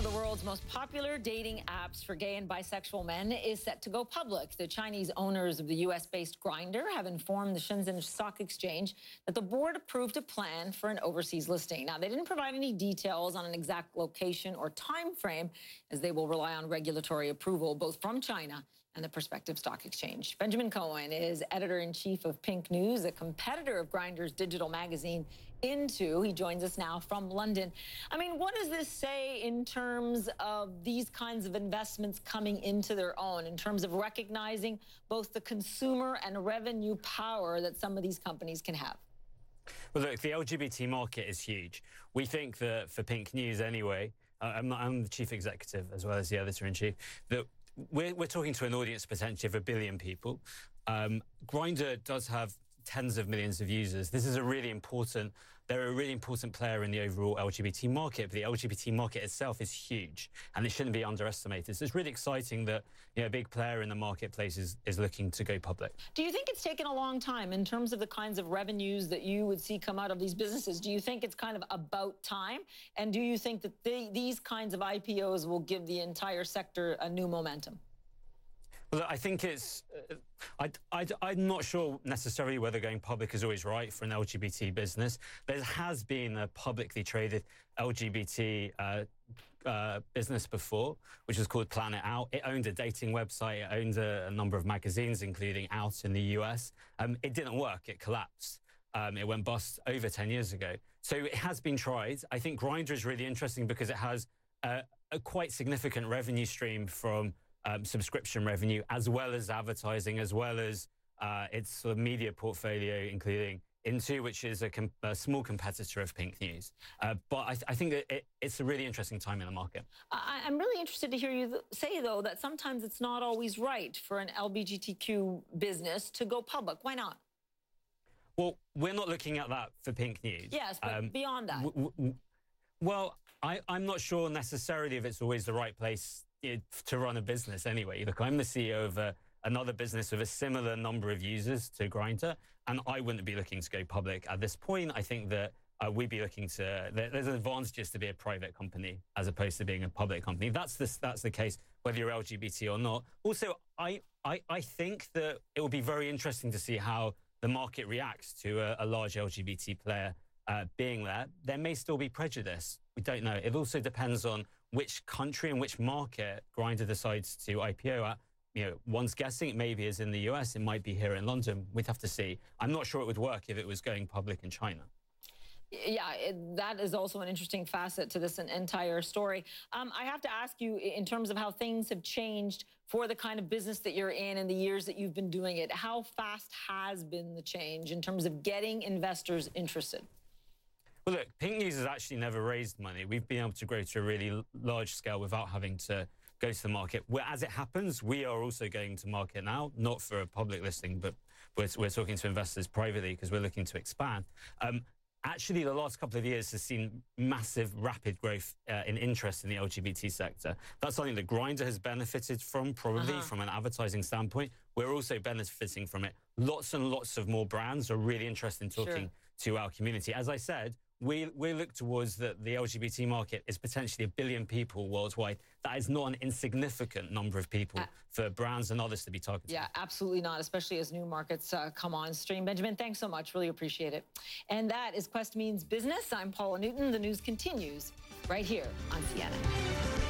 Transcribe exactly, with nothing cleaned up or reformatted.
of the world's most popular dating apps for gay and bisexual men is set to go public. The Chinese owners of the U S-based Grindr have informed the Shenzhen Stock Exchange that the board approved a plan for an overseas listing. Now, they didn't provide any details on an exact location or time frame, as they will rely on regulatory approval both from China and the prospective stock exchange. Benjamin Cohen is editor-in-chief of Pink News, a competitor of Grindr's digital magazine Into. He joins us now from London. I mean, what does this say in terms of these kinds of investments coming into their own, in terms of recognizing both the consumer and revenue power that some of these companies can have? Well, look, the L G B T market is huge. We think that for Pink News anyway, uh, I'm, not, I'm the chief executive as well as the editor-in-chief, that We're, we're talking to an audience potentially of a billion people. Um, Grindr does have tens of millions of users. This is a really important, they're a really important player in the overall L G B T market, but the L G B T market itself is huge, and it shouldn't be underestimated. So it's really exciting that, you know, a big player in the marketplace is, is looking to go public. Do you think it's taken a long time in terms of the kinds of revenues that you would see come out of these businesses? Do you think it's kind of about time? And do you think that they, these kinds of I P Os will give the entire sector a new momentum? Well, I think it's, uh, I, I, I'm not sure necessarily whether going public is always right for an L G B T business. There has been a publicly traded L G B T uh, uh, business before, which was called Planet Out. It owned a dating website. It owned a, a number of magazines, including Out in the U S. Um, it didn't work. It collapsed. Um, it went bust over ten years ago. So it has been tried. I think Grindr is really interesting because it has uh, a quite significant revenue stream from Um, subscription revenue, as well as advertising, as well as uh, its sort of media portfolio, including Into, which is a, com a small competitor of Pink News. Uh, but I, th I think that it, it's a really interesting time in the market. I I'm really interested to hear you th say, though, that sometimes it's not always right for an L G B T Q business to go public. Why not? Well, we're not looking at that for Pink News. Yes, but um, beyond that. Well, I, I'm not sure necessarily if it's always the right place to run a business anyway. Look, I'm the C E O of a, another business with a similar number of users to Grindr, and I wouldn't be looking to go public at this point. I think that uh, we'd be looking to, there, there's advantages to be a private company as opposed to being a public company. That's the, that's the case, whether you're L G B T or not. Also, I, I, I think that it will be very interesting to see how the market reacts to a, a large L G B T player uh, being there. There may still be prejudice. We don't know. It also depends on which country and which market Grindr decides to I P O at. You know, one's guessing it maybe is in the U S, it might be here in London. We'd have to see. I'm not sure it would work if it was going public in China. Yeah, it, that is also an interesting facet to this entire story. Um, I have to ask you, in terms of how things have changed for the kind of business that you're in and the years that you've been doing it, how fast has been the change in terms of getting investors interested? Well, look, Pink News has actually never raised money. We've been able to grow to a really large scale without having to go to the market. Where, as it happens, we are also going to market now, not for a public listing, but we're, we're talking to investors privately because we're looking to expand. Um, Actually, the last couple of years has seen massive, rapid growth uh, in interest in the L G B T sector. That's something that Grindr has benefited from, probably uh-huh. from an advertising standpoint. We're also benefiting from it. Lots and lots of more brands are really interested in talking sure. to our community. As I said, we, we look towards that the L G B T market is potentially a billion people worldwide. That is not an insignificant number of people uh, for brands and others to be targeted. Yeah, absolutely not, especially as new markets uh, come on stream. Benjamin, thanks so much. Really appreciate it. And that is Quest Means Business. I'm Paula Newton. The news continues right here on C N N.